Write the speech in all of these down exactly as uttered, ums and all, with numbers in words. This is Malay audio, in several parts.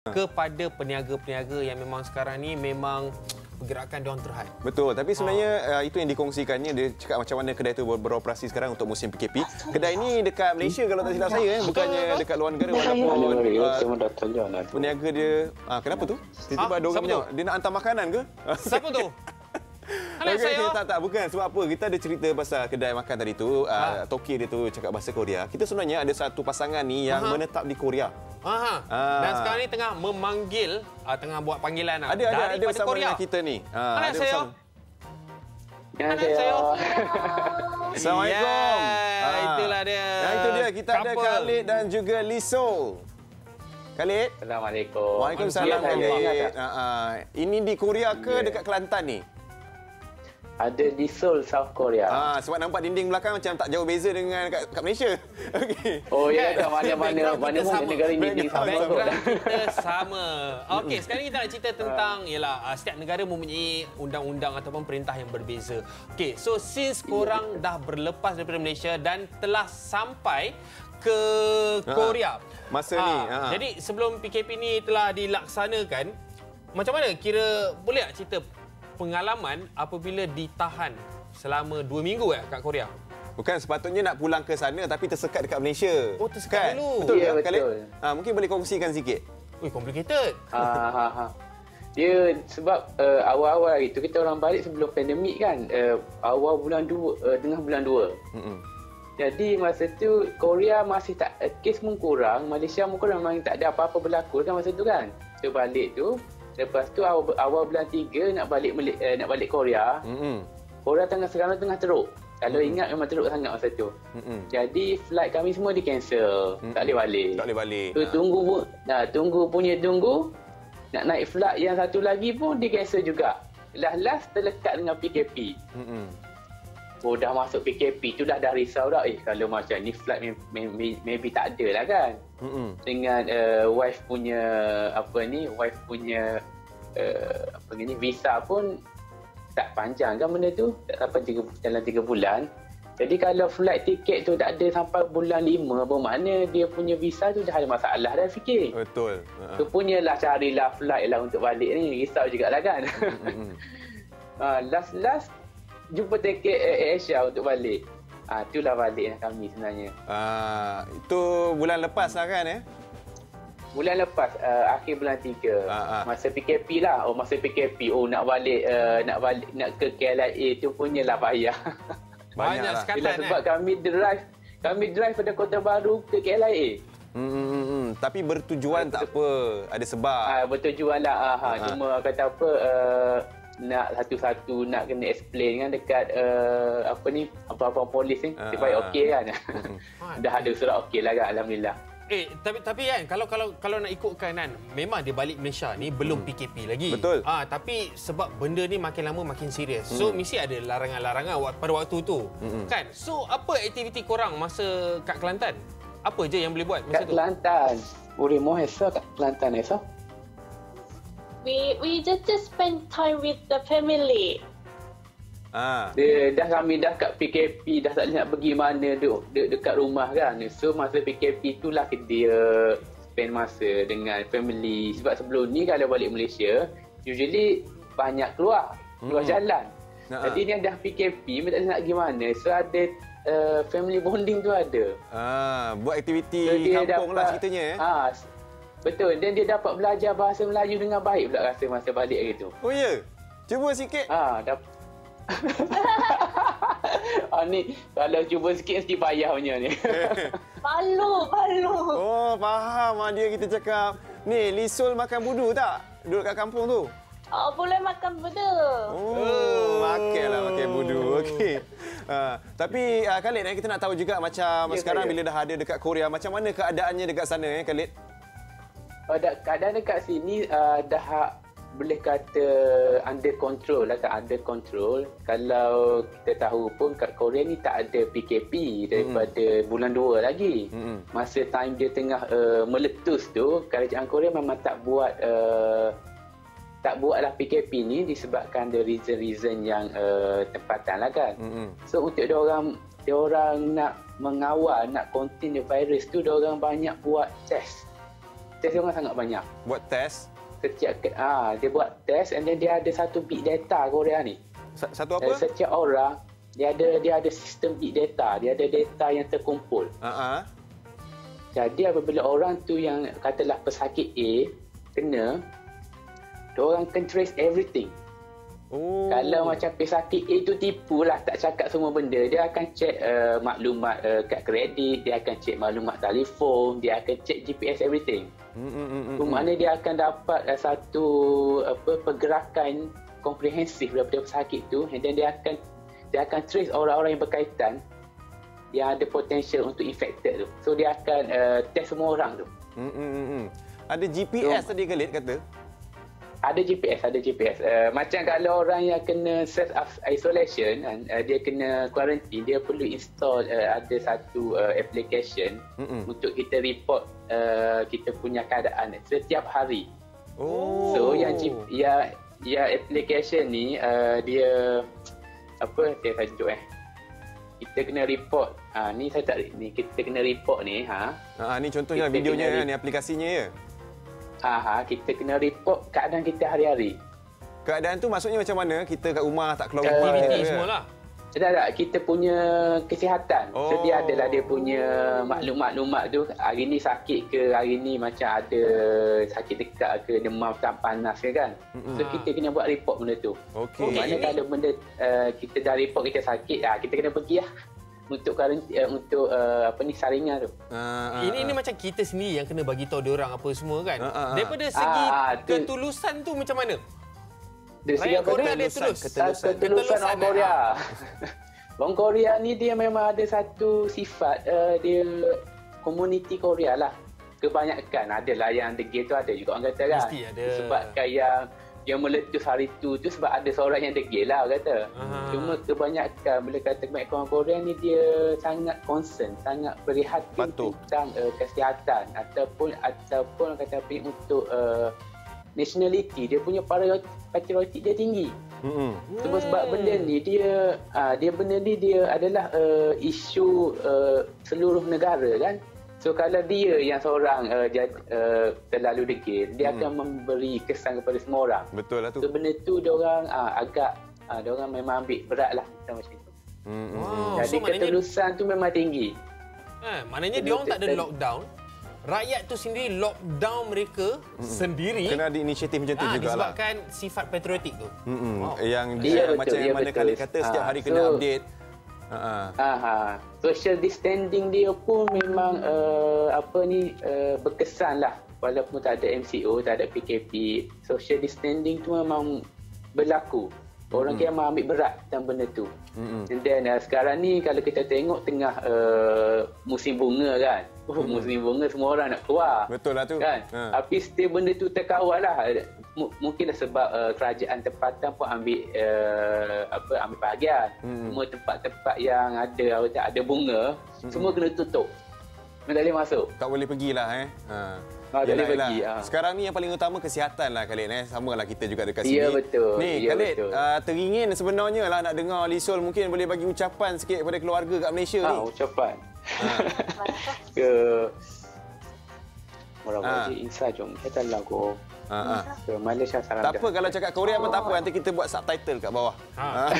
kepada peniaga-peniaga yang memang sekarang ni memang pergerakan diorang terhad. Betul, tapi sebenarnya ha. uh, itu yang dikongsikannya, dia cakap macam mana kedai itu ber beroperasi sekarang untuk musim P K P. Kedai ini dekat Malaysia kalau tak silap saya, eh, bukannya dekat luar negara walaupun uh, peniaga dia... Uh, kenapa tu? Tiba-tiba ada orang punya, dia nak hantar makanan ke? Siapa tu? Okay, okay, tak, tak, bukan. Sebab apa? Kita ada cerita pasal kedai makan tadi tu, ha. uh, toki dia tu cakap bahasa Korea. Kita sebenarnya ada satu pasangan ni yang Aha. menetap di Korea. Aha. Ah. Dan sekarang ni tengah memanggil, uh, tengah buat panggilan ada, ada, ada bersama Korea. Dengan kita ni. Ah, ada bersama. Annyeonghaseyo. Assalamualaikum. Yeah, ah. Itulah dia. Yang itu dia. Kita couple. Ada Khalid dan juga Lisol. Khalid. Assalamualaikum. Waalaikumsalam Khalid. Ah, ah. Ini di Korea ke yeah. dekat Kelantan ni? Ada di Seoul, South Korea. Ah, sebab nampak dinding belakang macam tak jauh beza dengan kat, kat Malaysia. Okay. Oh ya, kat mana-mana mana pun negara ini dinding sama. Background kita sama. Okey, sekarang kita nak cerita tentang ialah setiap negara mempunyai undang-undang ataupun perintah yang berbeza. Okey, so since korang dah berlepas daripada Malaysia dan telah sampai ke Korea. Masa ha, ni. Ha. Jadi sebelum P K P ni telah dilaksanakan, macam mana kira boleh tak cerita pengalaman apabila ditahan selama dua minggu eh, kat Korea? Bukan, sepatutnya nak pulang ke sana tapi tersekat dekat Malaysia. Oh, tersekat kan? Dulu. Betul ya, kan, Khalid? betul. Ha, mungkin boleh kongsikan sikit. Ui, complicated. Ha, ha, ha. Dia sebab uh, awal-awal itu kita orang balik sebelum pandemik kan. Uh, awal bulan dua, uh, tengah bulan dua. Mm-mm. Jadi masa tu Korea masih tak, uh, kes pun kurang. Malaysia pun kurang, memang tak ada apa-apa berlaku kan masa tu kan. Kita balik tu. Lepas tu awal, awal bulan tiga nak balik uh, nak balik Korea. Mm-hmm. Korea tengah sekarang tengah teruk. Kalau mm-hmm. ingat memang teruk sangat masa tu. Mm-hmm. Jadi flight kami semua di cancel. Mm-hmm. Tak boleh balik. Tak boleh balik. Tu, tunggu pun, nah, tunggu punya tunggu. Nak naik flight yang satu lagi pun di cancel juga. Last-last terlekat dengan P K P. Mm-hmm. Oh, dah masuk P K P tu dah dah risau dah. Eh, kalau macam ni flight maybe, maybe tak ada lah kan. Mm-hmm. Dengan uh, wife punya apa ni, wife punya uh, apa ni visa pun tak panjang kan benda tu, tak sampai tiga, dalam tiga bulan. Jadi kalau flight tiket tu tak ada sampai bulan lima, bermakna dia punya visa tu dah ada masalah dah fikir. Betul. Tu uh-huh. punyalah carilah flight lah untuk balik ni, risau jugalah kan. Mm-hmm. uh, last-last jumpa tiket Asia untuk balik. Ah, itulah balik kami sebenarnya. Ah, itu bulan lepas lah kan eh? Bulan lepas, uh, akhir bulan tiga. Ah, ah. Masa P K P lah. Oh, masa P K P. Oh, nak balik uh, nak balik nak ke K L I A tu punyalah payah. Banyak sekatan sebab eh? kami drive kami drive pada Kota Baru ke K L I A. Hmm, hmm, hmm. Tapi bertujuan ah, tak apa, ada sebab. Ah, bertujuan lah. Ah, ah. Cuma kata apa, uh, nak satu-satu nak kena explain kan dekat uh, apa ni apa-apa polis ni uh, supaya okey kan. Dah ada surat okey lah kan, alhamdulillah. Eh tapi tapi kan kalau kalau kalau nak ikutkan kan, memang dia balik Malaysia ni belum hmm. P K P lagi. Betul. Ah tapi sebab benda ni makin lama makin serius. So hmm. mesti ada larangan-larangan pada waktu tu. Hmm. Kan? So apa aktiviti korang masa kat Kelantan? Apa je yang boleh buat masa kat tu? Kat Kelantan. Uri mo hesa kat Kelantan hesa. We we just, just spend time with the family. Ah. Dia, dah kami dah kat P K P, dah tak nak pergi mana, duduk, duduk dekat rumah kan. So masa P K P itulah dia spend masa dengan family. Sebab sebelum ni kalau balik Malaysia, usually banyak keluar, keluar hmm. jalan. Nah, jadi ni dah P K P, tak nak pergi mana. So ada uh, family bonding tu ada. Ah, buat aktiviti so, kampung dapat, lah ceritanya eh. Ah, betul, dan dia dapat belajar bahasa Melayu dengan baik pula rasa masa balik gitu. Oh ya? Yeah? Cuba sikit. Ah, dapat. ah, ni kalau cuba sikit mesti payah punya ni. Malu, malu. Oh, faham ah dia kita cakap. Ni, Lisol makan budu tak? Duduk kat kampung tu. Oh, boleh makan budu. Oh, makanlah makan budu. Okey. Uh, tapi uh, Khalid, kita nak tahu juga macam ya, sekarang saya. Bila dah ada dekat Korea, macam mana keadaannya dekat sana eh Khalid? Pada keadaan dekat sini uh, dah boleh kata under control lah, tak under control. Kalau kita tahu pun kat Korea ni tak ada P K P daripada mm. bulan dua lagi. Mm. Masa time dia tengah uh, meletus tu, kerajaan Korea memang tak buat uh, tak buatlah P K P ni disebabkan the reason-reason yang uh, tempatan lah kan. Mm. So untuk diorang diorang nak mengawal, nak contain the virus tu, diorang banyak buat test. test dia orang sangat banyak. Buat test? Setiap ah dia buat test and then dia ada satu big data Korea ni. Satu apa? Dan setiap orang dia ada dia ada sistem big data, dia ada data yang terkumpul. Uh-huh. Jadi apabila orang tu yang katalah pesakit A kena, dia orang can trace everything. Oh. Kalau macam pesakit A tu tipu lah, tak cakap semua benda, dia akan cek uh, maklumat uh, kad kredit, dia akan cek maklumat telefon, dia akan cek G P S everything. Mm-hmm. So, maknanya dia akan dapat uh, satu apa pergerakan komprehensif daripada pesakit tu, and then dia akan dia akan trace orang-orang yang berkaitan yang ada potential untuk infected tu. So dia akan uh, test semua orang tu. Mm-hmm. Ada G P S so, tadi Khalid kata? Ada G P S, ada G P S. Uh, macam kalau orang yang kena self isolation, uh, dia kena quarantine, dia perlu install uh, ada satu uh, application mm-mm. untuk kita report uh, kita punya keadaan setiap hari. Oh. So yang G, ya ya application ni uh, dia apa dia tajuk eh. Kita kena report. Ah ni saya tak ni kita kena report ni ha. Ah ni contohnya kita videonya ni aplikasinya ya. Ha, kita kena report keadaan kita hari-hari. Keadaan tu maksudnya macam mana? Kita kat rumah tak keluar uh, rumah aktiviti semualah. Tak tak, kita punya kesihatan. Oh. So dia adalah dia punya maklumat-maklumat tu. Hari ni sakit ke, hari ni macam ada sakit dekat ke, demam tak panas ke kan. Mm-hmm. So kita kena buat report benda tu. Okey. Oh, mana kalau benda uh, kita dah report kita sakit, ah kita kena pergi lah. Untuk uh, untuk uh, apa ni saringan tu. Uh, uh, ini ini uh. macam kita sendiri yang kena bagi tahu dia orang apa semua kan. Uh, uh, uh. Daripada segi uh, ketulusan tu macam mana? Dari segi Korea dia tulus. Ketulusan, ketulusan orang Korea. Orang Korea ni dia memang ada satu sifat uh, dia komuniti Korea lah. Kebanyakan adalah yang degil tu ada juga orang kata kan. Mesti ada. Sebabkan yang yang meletus hari tu tu sebab ada seorang yang degil lah kata. Aha. Cuma kebanyakan bila kata kebanyakan orang Korea ni dia sangat concern, sangat prihatin tentang uh, kesihatan ataupun ataupun kata apa untuk uh, nationality, dia punya patriotik dia tinggi. Mm-hmm. Sebab sebab benda ni dia uh, dia benda ni dia adalah uh, isu uh, seluruh negara kan. So kalau dia yang seorang uh, dia, uh, terlalu degil, dia hmm. akan memberi kesan kepada semua orang. Betul lah tu. So benda tu dia orang uh, agak uh, dia orang memang ambil berat lah macam tu. Hmm. Wow. Jadi so, ketulusan maknanya, tu memang tinggi. Eh, maknanya dia orang tak ada lockdown. Rakyat tu sendiri lockdown mereka hmm. sendiri. Kena ada inisiatif macam tu ah, jugalah. Disebabkan sifat patriotik tu. Hmm. Wow. Yang dia, dia macam betul, yang mana Khalid kata setiap hari so, kena update. Uh-huh. Aha. Social distancing dia pun memang uh, apa ni uh, berkesan lah walaupun tak ada M C O, tak ada P K P. Social distancing tu memang berlaku. Orang mm-hmm. memang ambil berat dalam benda tu. Mm-hmm. And then uh, sekarang ni kalau kita tengok tengah uh, musim bunga kan. Oh, mm-hmm. Musim bunga semua orang nak keluar. Betul lah tu. Kan? Ha. Tapi still benda tu terkawal lah. M- mungkinlah sebab uh, kerajaan tempatan pun ambil uh, apa ambil bahagian. Mm-hmm. Semua tempat-tempat yang ada ada bunga, mm-hmm. semua kena tutup. Tak boleh masuk. Tak boleh pergilah eh. Ha. Ha, tak boleh pergi. Ha. Sekarang ni yang paling utama kesihatan lah Khalid eh. Samalah kita juga dekat sini. Ya betul. Ni ya, Khalid uh, teringin sebenarnya lah nak dengar Lisul mungkin boleh bagi ucapan sikit kepada keluarga kat Malaysia ha, ni. Ucapan. Ha. Ke orang ha. Wajib Insa jom kita lagu. Ha, ha. Ke Malaysia sarang. Tak apa kalau cakap Korea oh. pun tak apa nanti kita buat subtitle kat bawah. Ha.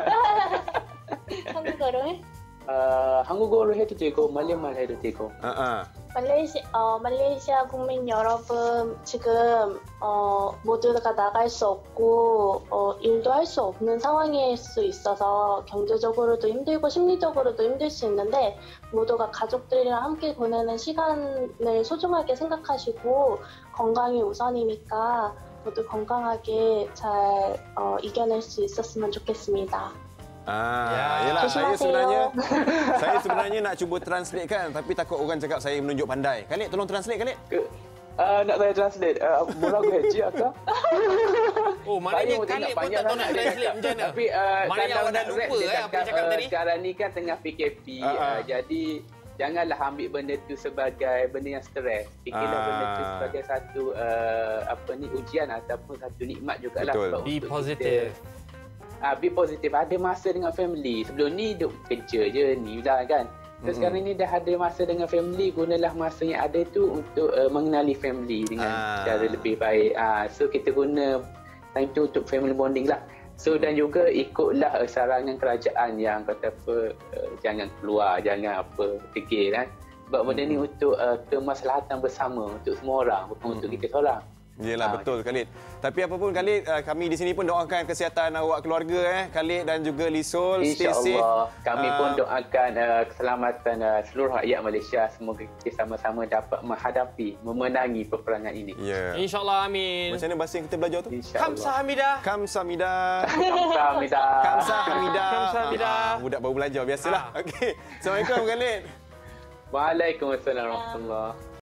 한국어로 해? 어, 한국어로 해도 되고 말레이말 해도 되고. 아, 아. 말레이시, 어, 말레이시아 국민 여러분 지금 어, 모두가 나갈 수 없고 어, 일도 할 수 없는 상황일 수 있어서 경제적으로도 힘들고 심리적으로도 힘들 수 있는데 모두가 가족들이랑 함께 보내는 시간을 소중하게 생각하시고 건강이 우선이니까 모두 건강하게 잘 어, 이겨낼 수 있었으면 좋겠습니다. Ah, ya. Yalah, saya sebenarnya saya sebenarnya nak cuba translate kan, tapi takut orang cakap saya menunjuk pandai. Khalid, tolong translate Khalid. Uh, nak saya translate. Uh, mula aku haji akak. Oh, maknanya Khalid pun tak tahu nak translate macam mana. Tapi uh, maknanya awak dah lupa eh apa yang cakap tadi. Sekarang ni kan tengah P K P. Uh, uh, jadi janganlah ambil benda tu sebagai benda yang stres. Fikirlah ah. benda tu sebagai satu uh, apa ni ujian ataupun satu nikmat jugalah. Be positive. Ah, be positif. Ada masa dengan family. Sebelum ni duk kerja je ni lah kan. So, sekarang ni dah ada masa dengan family, gunalah masa yang ada tu untuk uh, mengenali family dengan Ah. cara lebih baik. Uh, so kita guna time tu untuk family bonding lah. So dan juga ikutlah uh, sarangan kerajaan yang kata apa, uh, jangan keluar, jangan apa, degil kan. Sebab benda ni untuk uh, kemaslahatan bersama, untuk semua orang, bukan untuk kita seorang. Yelah, Ah, betul Khalid. Tapi apapun Khalid, uh, kami di sini pun doakan kesihatan awak keluarga eh, Khalid dan juga Lisul. Stay safe. InsyaAllah. Kami Ah. pun doakan uh, keselamatan uh, seluruh rakyat Malaysia. Semoga kita sama-sama dapat menghadapi, memenangi peperangan ini. Ya. InsyaAllah, amin. Macam mana bahasa yang kita belajar tu? InsyaAllah. Kamsahamnida. Kamsahamnida. Kamsahamnida. Kamsahamnida. Kamsahamnida. Ah, budak baru belajar biasalah. Ah. Okey. Assalamualaikum Khalid. Waalaikumsalam warahmatullahi